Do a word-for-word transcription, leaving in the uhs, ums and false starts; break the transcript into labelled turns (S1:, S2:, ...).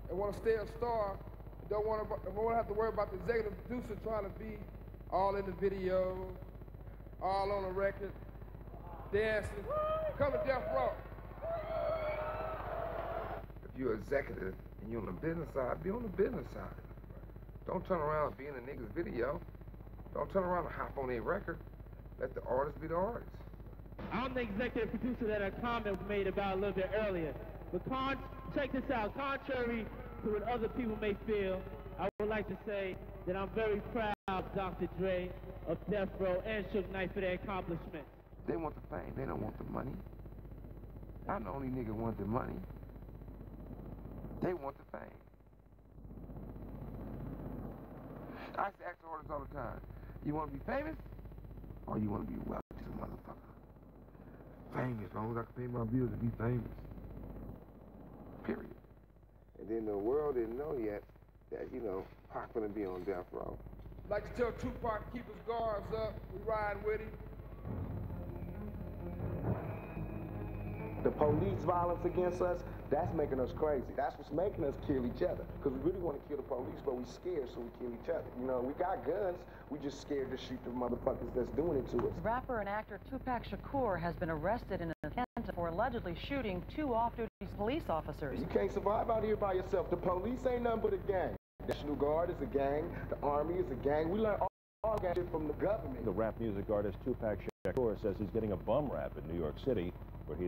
S1: and want to stay a star, don't want to won't have to worry about the executive producer trying to be all in the video, all on the record, dancing. Come to Death Row.
S2: If you're an executive and you're on the business side, be on the business side. Don't turn around and be in a nigga's video. Don't turn around and hop on a record. Let the artist be the artist.
S3: I'm the executive producer that a comment was made about a little bit earlier. But con check this out. Contrary to what other people may feel, I would like to say that I'm very proud of Doctor Dre, of Death Row, and Suge Knight for their accomplishments.
S2: They want the fame. They don't want the money. I'm the only nigga who want the money. They want the fame. I used to ask the artists all the time, you want to be famous or you want to be wealthy, motherfucker? Famous, as long as I can pay my bills and be famous. Period. And then the world didn't know yet that, you know, Pac gonna be on Death Row.
S1: Like to tell Tupac, keep his guards up, we riding with him.
S4: The police violence against us, that's making us crazy. That's what's making us kill each other. Because we really want to kill the police, but we scared, so we kill each other. You know, we got guns, we just scared to shoot the motherfuckers that's doing it to us.
S5: Rapper and actor Tupac Shakur has been arrested in Atlanta for allegedly shooting two off-duty police officers.
S4: You can't survive out here by yourself. The police ain't nothing but a gang. The National Guard is a gang, the Army is a gang. We learn all, all that shit from the government.
S6: The rap music artist Tupac Shakur says he's getting a bum rap in New York City